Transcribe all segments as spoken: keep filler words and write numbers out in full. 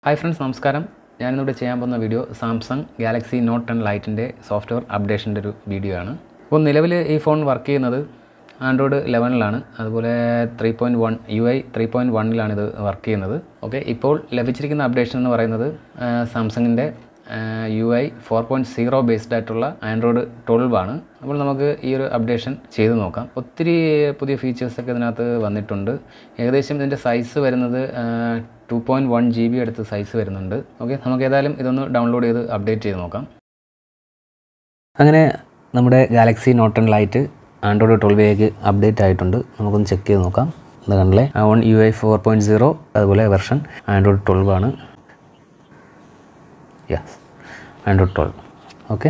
Hi friends, നമസ്കാരം. ഞാൻ ഇന്നിവിടെ ചെയ്യാൻ പോകുന്ന video Samsung Galaxy Note ten ലൈറ്റിൻ്റെ സോഫ്റ്റ്വെയർ അപ്ഡേഷൻ്റെ ഒരു വീഡിയോ ആണ്. അപ്പോൾ നിലവിൽ ഈ ഫോൺ വർക്ക് ചെയ്യുന്നത് ആൻഡ്രോയിഡ് ലെവനിലാണ്. അതുപോലെ three point one U I three point വണ്ണിലാണ് ഇത് വർക്ക് ചെയ്യുന്നത്. ഓക്കെ, ഇപ്പോൾ ലഭിച്ചിരിക്കുന്ന അപ്ഡേഷൻ എന്ന് പറയുന്നത് സാംസങ്ങിൻ്റെ U I four point zero based ആയിട്ടുള്ള ആൻഡ്രോയിഡ് ട്വൽവ് ആണ്. അപ്പോൾ നമുക്ക് ഈ ഒരു അപ്ഡേഷൻ ചെയ്ത് നോക്കാം. ഒത്തിരി പുതിയ ഫീച്ചേഴ്സൊക്കെ ഇതിനകത്ത് വന്നിട്ടുണ്ട്. ഏകദേശം ഇതിൻ്റെ സൈസ് വരുന്നത് two point one G B അടുത്ത് സൈസ് വരുന്നുണ്ട്. ഓക്കെ, നമുക്ക് ഏതായാലും ഇതൊന്ന് ഡൗൺലോഡ് ചെയ്ത് അപ്ഡേറ്റ് ചെയ്ത് നോക്കാം. അങ്ങനെ നമ്മുടെ Galaxy Note ten lite Android ട്വൽവിലേക്ക് അപ്ഡേറ്റ് ആയിട്ടുണ്ട്. നമുക്കൊന്ന് ചെക്ക് ചെയ്ത് നോക്കാം. ഇത് കണ്ടില്ലേ, one U I four point zero അതുപോലെ വെർഷൻ ആൻഡ്രോയിഡ് ട്വൽവ് ആണ്. Yes, Android twelve. ഓക്കെ,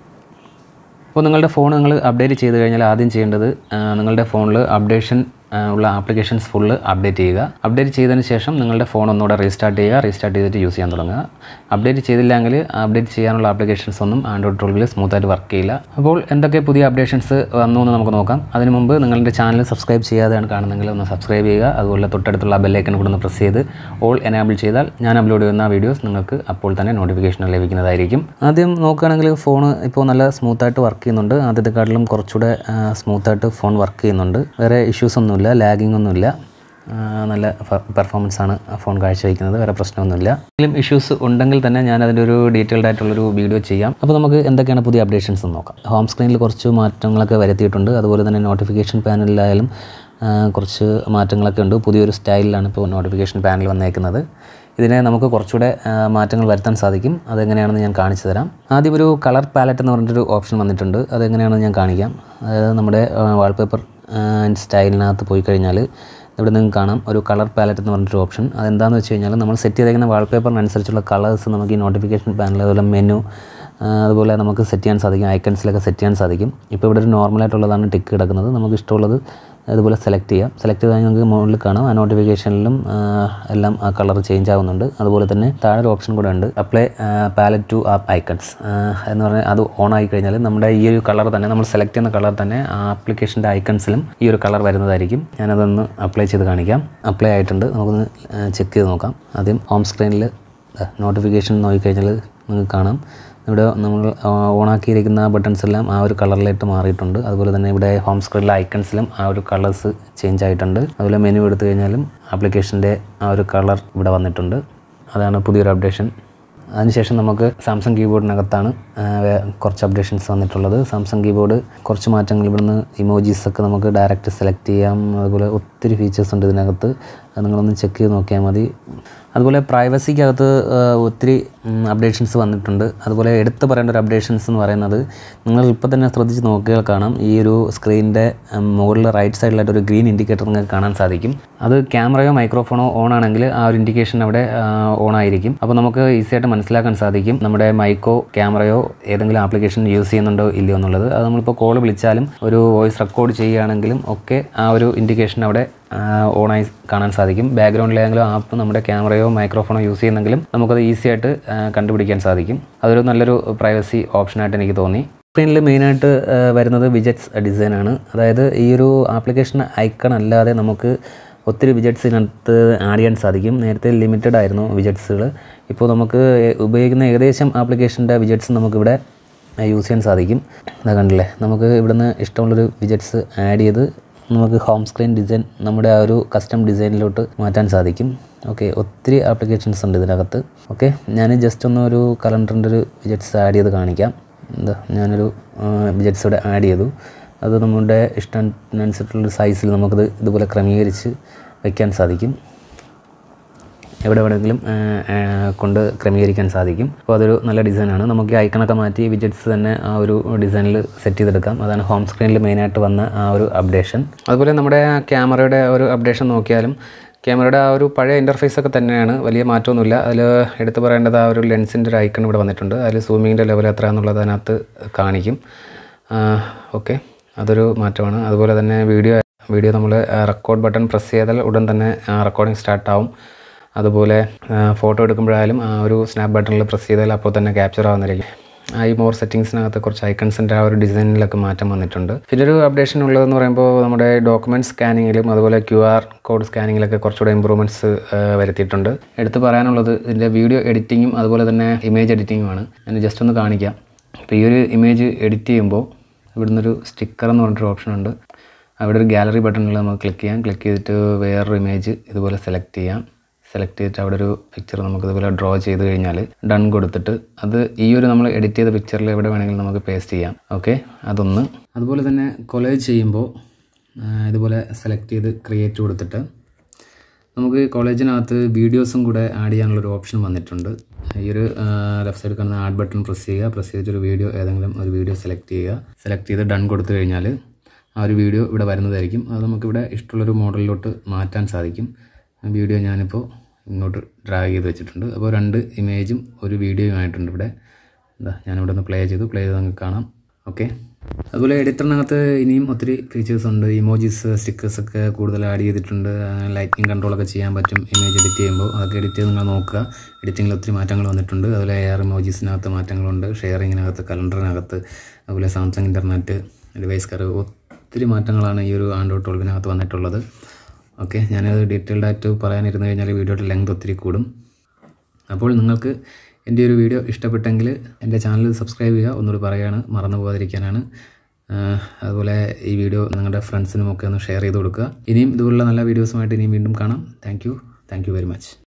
അപ്പോൾ നിങ്ങളുടെ ഫോൺ നിങ്ങൾ അപ്ഡേറ്റ് ചെയ്ത് കഴിഞ്ഞാൽ ആദ്യം ചെയ്യേണ്ടത് നിങ്ങളുടെ ഫോണിൽ അപ്ഡേഷൻ ഉള്ള ആപ്ലിക്കേഷൻസ് ഫുള്ള് അപ്ഡേറ്റ് ചെയ്യുക. അപ്ഡേറ്റ് ചെയ്തതിന് ശേഷം നിങ്ങളുടെ ഫോൺ ഒന്നുകൂടെ റീസ്റ്റാർട്ട് ചെയ്യുക. റീസ്റ്റാർട്ട് ചെയ്തിട്ട് യൂസ് ചെയ്യാൻ തുടങ്ങുക. അപ്ഡേറ്റ് ചെയ്തില്ലെങ്കിൽ അപ്ഡേറ്റ് ചെയ്യാനുള്ള ആപ്ലിക്കേഷൻസ് ഒന്നും ആൻഡ്രോയിഡ് ട്വൽവിൽ സ്മൂത്തായിട്ട് വർക്ക് ചെയ്യില്ല. അപ്പോൾ എന്തൊക്കെ പുതിയ അപ്ഡേഷൻസ് വന്നു എന്ന് നമുക്ക് നോക്കാം. അതിന് മുമ്പ് നിങ്ങളുടെ ചാനൽ സബ്സ്ക്രൈബ് ചെയ്യാതെയാണ് കാണുന്നതെങ്കിൽ ഒന്ന് സബ്സ്ക്രൈബ് ചെയ്യുക. അതുപോലെ തൊട്ടടുത്തുള്ള ബെല്ലൈക്കൺ കൂടെ ഒന്ന് പ്രസ് ചെയ്ത് ഓൾ എനേബിൾ ചെയ്താൽ ഞാൻ അപ്ലോഡ് ചെയ്യുന്ന വീഡിയോസ് നിങ്ങൾക്ക് അപ്പോൾ തന്നെ നോട്ടിഫിക്കേഷൻ ലഭിക്കുന്നതായിരിക്കും. ആദ്യം നോക്കുകയാണെങ്കിൽ ഫോൺ ഇപ്പോൾ നല്ല സ്മൂത്തായിട്ട് വർക്ക് ചെയ്യുന്നുണ്ട്. ആദ്യത്തെക്കാട്ടിലും കുറച്ചുകൂടെ സ്മൂത്തായിട്ട് ഫോൺ വർക്ക് ചെയ്യുന്നുണ്ട്. വേറെ ഇഷ്യൂസ് ഒന്നുമില്ല, ലാഗിങ് ഒന്നുമില്ല. നല്ല പെർഫോമൻസ് ആണ് ഫോൺ കാഴ്ചവെക്കുന്നത്. വേറെ പ്രശ്നമൊന്നുമില്ല. എന്തെങ്കിലും ഇഷ്യൂസ് ഉണ്ടെങ്കിൽ തന്നെ ഞാൻ അതിൻ്റെ ഒരു ഡീറ്റെയിൽഡ് ആയിട്ടുള്ളൊരു വീഡിയോ ചെയ്യാം. അപ്പോൾ നമുക്ക് എന്തൊക്കെയാണ് പുതിയ അപ്ഡേഷൻസ് എന്ന് നോക്കാം. ഹോം സ്ക്രീനിൽ കുറച്ച് മാറ്റങ്ങളൊക്കെ വരുത്തിയിട്ടുണ്ട്. അതുപോലെ തന്നെ നോട്ടിഫിക്കേഷൻ പാനലിലായാലും കുറച്ച് മാറ്റങ്ങളൊക്കെ ഉണ്ട്. പുതിയൊരു സ്റ്റൈലിലാണ് ഇപ്പോൾ നോട്ടിഫിക്കേഷൻ പാനൽ വന്നേക്കുന്നത്. ഇതിനെ നമുക്ക് കുറച്ചുകൂടെ മാറ്റങ്ങൾ വരുത്താൻ സാധിക്കും. അതെങ്ങനെയാണെന്ന് ഞാൻ കാണിച്ചു തരാം. ആദ്യം ഒരു കളർ പാലറ്റ് എന്ന് പറഞ്ഞിട്ടൊരു ഓപ്ഷൻ വന്നിട്ടുണ്ട്. അതെങ്ങനെയാണെന്ന് ഞാൻ കാണിക്കാം. അതായത് നമ്മുടെ വാൾപേപ്പർ സ്റ്റൈലിനകത്ത് പോയി കഴിഞ്ഞാൽ ഇവിടെ നിങ്ങൾക്ക് കാണാം ഒരു കളർ പാലറ്റ് എന്ന് പറഞ്ഞിട്ടൊരു ഓപ്ഷൻ. അതെന്താണെന്ന് വെച്ച് കഴിഞ്ഞാൽ നമ്മൾ സെറ്റ് ചെയ്തേക്കുന്ന വാൾപേപ്പറിനനുസരിച്ചുള്ള കളേഴ്സ് നമുക്ക് ഈ നോട്ടിഫിക്കേഷൻ പാനൽ അതുപോലെ മെനു അതുപോലെ നമുക്ക് സെറ്റ് ചെയ്യാൻ സാധിക്കും. ഐക്കൺസിലൊക്കെ സെറ്റ് ചെയ്യാൻ സാധിക്കും. ഇപ്പോൾ ഇവിടെ ഒരു നോർമലായിട്ടുള്ളതാണ് ടിക്ക് കിടക്കുന്നത്. നമുക്ക് ഇഷ്ടമുള്ളത് അതുപോലെ സെലക്ട് ചെയ്യാം. സെലക്ട് ചെയ്താൽ നമുക്ക് മുകളിൽ കാണാം ആ നോട്ടിഫിക്കേഷനിലും എല്ലാം ആ കളർ ചേഞ്ച് ആവുന്നുണ്ട്. അതുപോലെ തന്നെ താഴെ ഒരു ഓപ്ഷൻ കൂടെ ഉണ്ട്, apply palette to app icons എന്ന് പറഞ്ഞാൽ അത് ഓൺ ആയി കഴിഞ്ഞാൽ നമ്മുടെ ഈ ഒരു കളർ തന്നെ നമ്മൾ സെലക്ട് ചെയ്യുന്ന കളർ തന്നെ ആ ആപ്ലിക്കേഷൻ്റെ ഐക്കൺസിലും ഈ ഒരു കളർ വരുന്നതായിരിക്കും. ഞാനതൊന്ന് അപ്ലൈ ചെയ്ത് കാണിക്കാം. അപ്ലൈ ആയിട്ടുണ്ട്. നമുക്കൊന്ന് ചെക്ക് ചെയ്ത് നോക്കാം. ആദ്യം ഹോം സ്ക്രീനിൽ നോട്ടിഫിക്കേഷൻ നോക്കിക്കഴിഞ്ഞാൽ നിങ്ങൾക്ക് കാണാം ഇവിടെ നമ്മൾ ഓണാക്കിയിരിക്കുന്ന ബട്ടൺസ് എല്ലാം ആ ഒരു കളറിലായിട്ട് മാറിയിട്ടുണ്ട്. അതുപോലെ തന്നെ ഇവിടെ ഹോം സ്ക്രീനിലെ ഐക്കൺസിലും ആ ഒരു കളേഴ്സ് ചേഞ്ച് ആയിട്ടുണ്ട്. അതുപോലെ മെനു എടുത്തു കഴിഞ്ഞാലും ആപ്ലിക്കേഷൻ്റെ ആ ഒരു കളർ ഇവിടെ വന്നിട്ടുണ്ട്. അതാണ് പുതിയൊരു അപ്ഡേഷൻ. അതിനുശേഷം നമുക്ക് സാംസങ് കീബോർഡിനകത്താണ് കുറച്ച് അപ്ഡേഷൻസ് വന്നിട്ടുള്ളത്. സാംസങ് കീബോർഡ് കുറച്ച് മാറ്റങ്ങൾ, ഇവിടുന്ന് ഇമോജീസൊക്കെ നമുക്ക് ഡയറക്റ്റ് സെലക്ട് ചെയ്യാം. അതുപോലെ ഒത്തിരി ഫീച്ചേഴ്സ് ഉണ്ട് ഇതിനകത്ത്. അത് നിങ്ങളൊന്ന് ചെക്ക് ചെയ്ത് നോക്കിയാൽ മതി. അതുപോലെ പ്രൈവസിക്കകത്ത് ഒത്തിരി അപ്ഡേഷൻസ് വന്നിട്ടുണ്ട്. അതുപോലെ എടുത്തു പറയേണ്ട ഒരു അപ്ഡേഷൻസ് എന്ന് പറയുന്നത് നിങ്ങൾ ഇപ്പോൾ തന്നെ ശ്രദ്ധിച്ച് നോക്കിയാൽ കാണാം ഈ ഒരു സ്ക്രീനിൻ്റെ മുകളിൽ റൈറ്റ് സൈഡിലായിട്ട് ഒരു ഗ്രീൻ ഇൻഡിക്കേറ്റർ നിങ്ങൾക്ക് കാണാൻ സാധിക്കും. അത് ക്യാമറയോ മൈക്രോഫോണോ ഓൺ ആണെങ്കിൽ ആ ഒരു ഇൻഡിക്കേഷൻ അവിടെ ഓൺ ആയിരിക്കും. അപ്പോൾ നമുക്ക് ഈസി ആയിട്ട് മനസ്സിലാക്കാൻ സാധിക്കും നമ്മുടെ മൈക്കോ ക്യാമറയോ ഏതെങ്കിലും ആപ്ലിക്കേഷൻ യൂസ് ചെയ്യുന്നുണ്ടോ ഇല്ലയോ എന്നുള്ളത്. അത് നമ്മളിപ്പോൾ കോൾ വിളിച്ചാലും ഒരു വോയിസ് റെക്കോർഡ് ചെയ്യുകയാണെങ്കിലും ഒക്കെ ആ ഒരു ഇൻഡിക്കേഷൻ അവിടെ ഓണായി കാണാൻ സാധിക്കും. ബാക്ക്ഗ്രൗണ്ടിൽ ഏതെങ്കിലും ആപ്പ് നമ്മുടെ ക്യാമറയോ മൈക്രോഫോണോ യൂസ് ചെയ്യുന്നെങ്കിലും നമുക്കത് ഈസി ആയിട്ട് കണ്ടുപിടിക്കാൻ സാധിക്കും. അതൊരു നല്ലൊരു പ്രൈവസി ഓപ്ഷനായിട്ട് എനിക്ക് തോന്നി. സ്ക്രീനിൽ മെയിനായിട്ട് വരുന്നത് വിജറ്റ്സ് ഡിസൈനാണ്. അതായത് ഈ ഒരു ആപ്ലിക്കേഷൻ ഐക്കൺ അല്ലാതെ നമുക്ക് ഒത്തിരി വിജറ്റ്സ് ഇതിനകത്ത് ആഡ് ചെയ്യാൻ സാധിക്കും. നേരത്തെ ലിമിറ്റഡ് ആയിരുന്നു വിജറ്റ്സുകൾ. ഇപ്പോൾ നമുക്ക് ഉപയോഗിക്കുന്ന ഏകദേശം ആപ്ലിക്കേഷൻ്റെ വിജറ്റ്സ് നമുക്കിവിടെ യൂസ് ചെയ്യാൻ സാധിക്കും. അതാ കണ്ടില്ലേ, നമുക്ക് ഇവിടുന്ന് ഇഷ്ടമുള്ളൊരു വിജറ്റ്സ് ആഡ് ചെയ്ത് നമുക്ക് ഹോം സ്ക്രീൻ ഡിസൈൻ നമ്മുടെ ആ ഒരു കസ്റ്റം ഡിസൈനിലോട്ട് മാറ്റാൻ സാധിക്കും. ഓക്കെ, ഒത്തിരി ആപ്ലിക്കേഷൻസ് ഉണ്ട് ഇതിനകത്ത്. ഓക്കെ, ഞാൻ ജസ്റ്റ് ഒന്ന് ഒരു കലണ്ടറിൻ്റെ ഒരു വിജറ്റ്സ് ആഡ് ചെയ്ത് കാണിക്കാം. എന്താ, ഞാനൊരു വിജറ്റ്സ് ഇവിടെ ആഡ് ചെയ്തു. അത് നമ്മുടെ ഇഷ്ടത്തിനനുസരിച്ചുള്ളൊരു സൈസിൽ നമുക്കത് ഇതുപോലെ ക്രമീകരിച്ച് വയ്ക്കാൻ സാധിക്കും. എവിടെ വേണമെങ്കിലും കൊണ്ട് ക്രമീകരിക്കാൻ സാധിക്കും. അപ്പോൾ അതൊരു നല്ല ഡിസൈനാണ്. നമുക്ക് ഐക്കണൊക്കെ മാറ്റി വിജറ്റ്സ് തന്നെ ആ ഒരു ഡിസൈനിൽ സെറ്റ് ചെയ്തെടുക്കാം. അതാണ് ഹോം സ്ക്രീനിൽ മെയിനായിട്ട് വന്ന ആ ഒരു അപ്ഡേഷൻ. അതുപോലെ നമ്മുടെ ക്യാമറയുടെ ഒരു അപ്ഡേഷൻ നോക്കിയാലും ക്യാമറയുടെ ആ ഒരു പഴയ ഇൻ്റർഫേസൊക്കെ തന്നെയാണ്, വലിയ മാറ്റമൊന്നുമില്ല. അതിൽ എടുത്തു പറയേണ്ടത് ആ ഒരു ലെൻസിൻ്റെ ഒരു ഐക്കൺ ഇവിടെ വന്നിട്ടുണ്ട്. അതിൽ സൂമിങ്ങിൻ്റെ ലെവൽ എത്ര എന്നുള്ളത് അതിനകത്ത് കാണിക്കും. ഓക്കെ, അതൊരു മാറ്റമാണ്. അതുപോലെ തന്നെ വീഡിയോ വീഡിയോ നമ്മൾ റെക്കോർഡ് ബട്ടൺ പ്രസ് ചെയ്താൽ ഉടൻ തന്നെ റെക്കോർഡിംഗ് സ്റ്റാർട്ടാവും. അതുപോലെ ഫോട്ടോ എടുക്കുമ്പോഴായാലും ആ ഒരു സ്നാപ്പ് ബട്ടണിൽ പ്രസ് ചെയ്താൽ അപ്പോൾ തന്നെ ക്യാപ്ചർ ആവുന്നതായിരിക്കും. ഐ മോർ സെറ്റിങ്സിനകത്ത് കുറച്ച് ഐക്കൺസിൻ്റെ ആ ഒരു ഡിസൈനിലൊക്കെ മാറ്റം വന്നിട്ടുണ്ട്. പിന്നെ ഒരു അപ്ഡേഷൻ ഉള്ളതെന്ന് പറയുമ്പോൾ നമ്മുടെ ഡോക്യുമെൻറ്റ് സ്കാനിങ്ങിലും അതുപോലെ ക്യു ആർ കോഡ് സ്കാനിങ്ങിലൊക്കെ കുറച്ചുകൂടെ ഇമ്പ്രൂവ്മെൻറ്റ്സ് വരുത്തിയിട്ടുണ്ട്. എടുത്ത് പറയാനുള്ളത് ഇതിൻ്റെ വീഡിയോ എഡിറ്റിങ്ങും അതുപോലെ തന്നെ ഇമേജ് എഡിറ്റിങ്ങുമാണ്. ഞാൻ ജസ്റ്റ് ഒന്ന് കാണിക്കാം. അപ്പോൾ ഈ ഒരു ഇമേജ് എഡിറ്റ് ചെയ്യുമ്പോൾ ഇവിടുന്ന് ഒരു സ്റ്റിക്കർ എന്ന് പറഞ്ഞിട്ടൊരു ഓപ്ഷൻ ഉണ്ട്. അവിടെ ഒരു ഗാലറി ബട്ടണിൽ നമുക്ക് ക്ലിക്ക് ചെയ്യാം. ക്ലിക്ക് ചെയ്തിട്ട് വേറൊരു ഇമേജ് ഇതുപോലെ സെലക്ട് ചെയ്യാം. സെലക്ട് ചെയ്തിട്ട് അവിടെ ഒരു പിക്ചർ നമുക്ക് ഇതുപോലെ ഡ്രോ ചെയ്ത് കഴിഞ്ഞാൽ ഡൺ കൊടുത്തിട്ട് അത് ഈ ഒരു നമ്മൾ എഡിറ്റ് ചെയ്ത പിക്ചറിൽ എവിടെ വേണമെങ്കിലും നമുക്ക് പേസ്റ്റ് ചെയ്യാം. ഓക്കെ, അതൊന്ന്. അതുപോലെ തന്നെ കൊളേജ് ചെയ്യുമ്പോൾ ഇതുപോലെ സെലക്ട് ചെയ്ത് ക്രിയേറ്റ് കൊടുത്തിട്ട് നമുക്ക് കോളേജിനകത്ത് വീഡിയോസും കൂടെ ആഡ് ചെയ്യാനുള്ളൊരു ഓപ്ഷൻ വന്നിട്ടുണ്ട്. ഈ ഒരു ലെഫ്റ്റ് സൈഡിൽ കാണുന്ന ആഡ് ബട്ടൺ പ്രസ് ചെയ്യുക. പ്രസ് ചെയ്തിട്ടൊരു വീഡിയോ ഏതെങ്കിലും ഒരു വീഡിയോ സെലക്ട് ചെയ്യുക. സെലക്ട് ചെയ്ത് ഡൺ കൊടുത്തു കഴിഞ്ഞാൽ ആ ഒരു വീഡിയോ ഇവിടെ വരുന്നതായിരിക്കും. അത് നമുക്കിവിടെ ഇഷ്ടമുള്ളൊരു മോഡലിലോട്ട് മാറ്റാൻ സാധിക്കും. വീഡിയോ ഞാനിപ്പോൾ ഇങ്ങോട്ട് ഡ്രാഗ് ചെയ്ത് വെച്ചിട്ടുണ്ട്. അപ്പോൾ രണ്ട് ഇമേജും ഒരു വീഡിയോയും ആയിട്ടുണ്ട് ഇവിടെ. എന്താ ഞാനിവിടെ ഒന്ന് പ്ലേ ചെയ്തു പ്ലേ ചെയ്ത് നമുക്ക് കാണാം. ഓക്കെ, അതുപോലെ എഡിറ്ററിനകത്ത് ഇനിയും ഒത്തിരി ഫീച്ചേഴ്സ് ഉണ്ട്. ഇമോജീസ് സ്റ്റിക്കേഴ്സൊക്കെ കൂടുതൽ ആഡ് ചെയ്തിട്ടുണ്ട്. ലൈറ്റിംഗ് കൺട്രോളൊക്കെ ചെയ്യാൻ പറ്റും ഇമേജ് എഡിറ്റ് ചെയ്യുമ്പോൾ. അതൊക്കെ എഡിറ്റ് ചെയ്ത് നിങ്ങൾ നോക്കുക. എഡിറ്റിങ്ങിൽ ഒത്തിരി മാറ്റങ്ങൾ വന്നിട്ടുണ്ട്. അതുപോലെ എയർ ഇമോജീസിനകത്ത് മാറ്റങ്ങളുണ്ട്, ഷെയറിങ്ങിനകത്ത്, കലണ്ടറിനകത്ത്, അതുപോലെ സാംസങ് ഇൻ്റർനെറ്റ് ഡിവൈസ് കർ ഒത്തിരി മാറ്റങ്ങളാണ് ഈ ഒരു ആൻഡ്രോയിഡ് ട്വൽവിനകത്ത് വന്നിട്ടുള്ളത്. ഓക്കെ, ഞാനത് ഡീറ്റെയിൽഡ് ആയിട്ട് പറയാനിരുന്നു കഴിഞ്ഞാൽ വീഡിയോയുടെ ലെങ്ത് ഒത്തിരി കൂടും. അപ്പോൾ നിങ്ങൾക്ക് എൻ്റെ ഒരു വീഡിയോ ഇഷ്ടപ്പെട്ടെങ്കിൽ എൻ്റെ ചാനൽ സബ്സ്ക്രൈബ് ചെയ്യുക. ഒന്നുകൂടി പറയുകയാണ്, മറന്നു പോകാതിരിക്കാനാണ്. അതുപോലെ ഈ വീഡിയോ നിങ്ങളുടെ ഫ്രണ്ട്സിനുമൊക്കെ ഒന്ന് ഷെയർ ചെയ്ത് കൊടുക്കുക. ഇനിയും ഇതുപോലുള്ള നല്ല വീഡിയോസുമായിട്ട് ഇനിയും വീണ്ടും കാണാം. Thank you thank you very much.